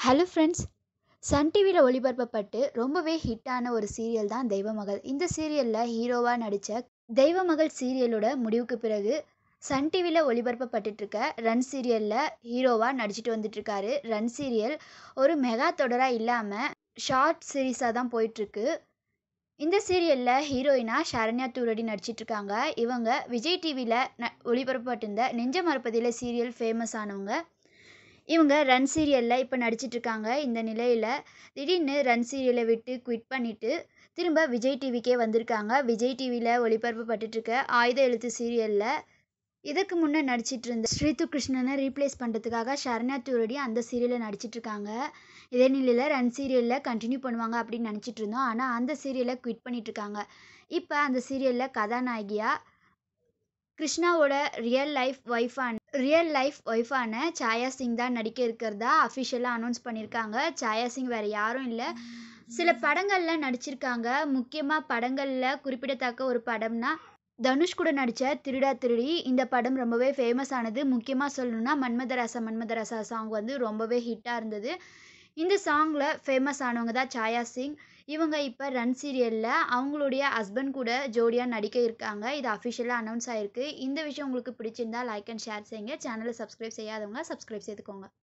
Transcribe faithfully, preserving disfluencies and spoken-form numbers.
Hello friends. Sun டிவியில் ஒளிபரப்பப்பட்டு ரொம்பவே ஹிட்டான ஒரு சீரியல் தான் தெய்வமகள். இந்த சீரியலில் ஹீரோவாக நடித்த தெய்வமகள் சீரியலோட முடிவுக்கு பிறகு சன் டிவியில் ஒளிபரப்பப்பட்டுருக்க ரன் சீரியலில் ஹீரோவாக நடிச்சிட்டு வந்துட்டுருக்காரு. ரன் சீரியல் ஒரு மெகா தொடராக இல்லாமல் ஷார்ட் சீரீஸாக தான் போயிட்டுருக்கு. இந்த சீரியலில் ஹீரோயினாக ஷரண்யா தூரடி நடிச்சிட்ருக்காங்க. இவங்க விஜய் டிவியில் ந ஒளிபரப்பப்பட்டிருந்த நெஞ்ச மறப்பதில்லை சீரியல் ஃபேமஸ் ஆனவங்க. இவங்க ரன் சீரியலில் இப்போ நடிச்சிட்ருக்காங்க. இந்த நிலையில் திடீர்னு ரன் சீரியலை விட்டு குவிட் பண்ணிவிட்டு திரும்ப விஜய் டிவிக்கே வந்திருக்காங்க. விஜய் டிவியில் ஒளிபரப்பப்பட்டுருக்க ஆயுத எழுத்து சீரியலில் இதுக்கு முன்னே நடிச்சிட்டு இருந்த ஸ்ரீது கிருஷ்ணனை ரீப்ளேஸ் பண்ணுறதுக்காக ஷரண்யா தூரடி அந்த சீரியலில் நடிச்சிட்ருக்காங்க. இதே நிலையில் ரன் சீரியலில் கண்டினியூ பண்ணுவாங்க அப்படின்னு நினச்சிட்டு இருந்தோம். ஆனால் அந்த சீரியலை குவிட் பண்ணிட்டுருக்காங்க. இப்போ அந்த சீரியலில் கதாநாயகியாக கிருஷ்ணாவோட ரியல் லைஃப் ஒய்ஃபான ரியல் லைஃப் ஒய்ஃபான சாயா சிங் தான் நடிக்க இருக்கிறதா அஃபிஷியலாக அனௌன்ஸ் பண்ணியிருக்காங்க. சாயா சிங் வேறு யாரும் இல்லை, சில படங்களில் நடிச்சிருக்காங்க. முக்கியமாக படங்களில் குறிப்பிடத்தக்க ஒரு படம்னா தனுஷ் கூட நடித்த திருடா திருடி. இந்த படம் ரொம்பவே ஃபேமஸ் ஆனது. முக்கியமாக சொல்லணுன்னா மன்மதராசா மன்மதராசா சாங் வந்து ரொம்பவே ஹிட்டாக இருந்தது. இந்த சாங்கில் ஃபேமஸ் ஆனவங்க தான் சாயா சிங். இவங்க இப்போ ரன் சீரியலில் அவங்களுடைய ஹஸ்பண்ட் கூட ஜோடியாக நடிக்க இருக்காங்க. இது அஃபிஷியலாக அனௌன்ஸ் ஆகிருக்கு. இந்த விஷயம் உங்களுக்கு பிடிச்சிருந்தா லைக் அண்ட் ஷேர் செய்யுங்க. சேனலை சப்ஸ்கிரைப் செய்யாதவங்க சப்ஸ்கிரைப் செய்துக்கோங்க.